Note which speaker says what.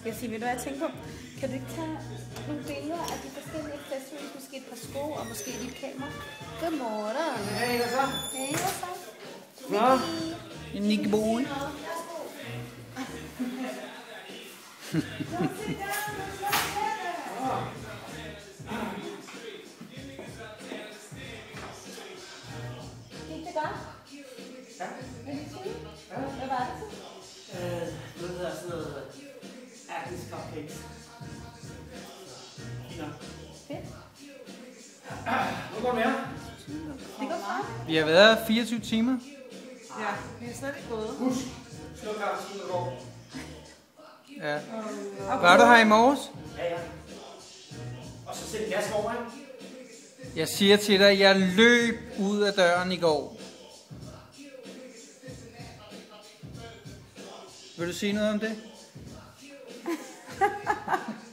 Speaker 1: Jeg siger, ved du hvad jeg tænker på? Kan du ikke tage nogle billeder af de forskellige accessories, måske et par sko og måske et kamera? Godmorgen.
Speaker 2: Hej, hvad så?
Speaker 1: Hej, hvad så?
Speaker 2: Nå,
Speaker 3: en Nicky Boy.
Speaker 1: Gik det godt?
Speaker 2: Ja.
Speaker 1: Er det fint?
Speaker 2: Ja.
Speaker 1: Hvad var det til?
Speaker 2: Det hedder sådan noget Agnes Cupcakes. Nå.
Speaker 1: Fedt.
Speaker 2: Nu går det mere.
Speaker 1: Det går bra.
Speaker 3: Vi har været 24 timer.
Speaker 1: Ja, vi er slet ikke gået.
Speaker 2: Husk, sluk kapslen og går.
Speaker 3: Ja. Var du her i morges?
Speaker 2: Ja, ja. Og så sæt gas over, ikke?
Speaker 3: Jeg siger til dig, jeg løb ud af døren i går. Vil du sige noget om det?